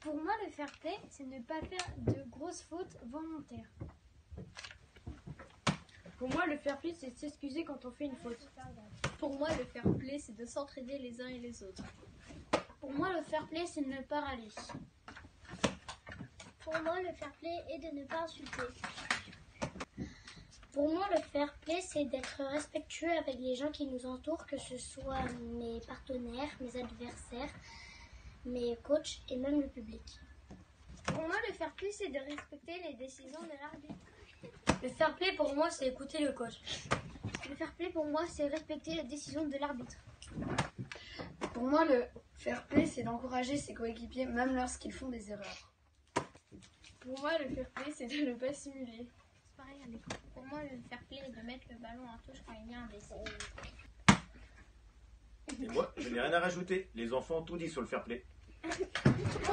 Pour moi, le fair play, c'est ne pas faire de grosses fautes volontaires. Pour moi, le fair play, c'est s'excuser quand on fait une faute. Pour moi, le fair play, c'est de s'entraider les uns et les autres. Pour moi, le fair play, c'est de ne pas râler. Pour moi, le fair play est de ne pas insulter. Pour moi, le fair play, c'est d'être respectueux avec les gens qui nous entourent, que ce soit mes partenaires, mes adversaires, mes coachs et même le public. Pour moi, le fair play, c'est de respecter les décisions de l'arbitre. Le fair play, pour moi, c'est écouter le coach. Le fair play, pour moi, c'est respecter les décisions de l'arbitre. Pour moi, le fair play, c'est d'encourager ses coéquipiers, même lorsqu'ils font des erreurs. Pour moi, le fair play, c'est de ne pas simuler. C'est pareil à l'école. Pour moi, le fair play est de mettre le ballon en touche quand il y a un décès. Et moi, je n'ai rien à rajouter. Les enfants ont tout dit sur le fair play.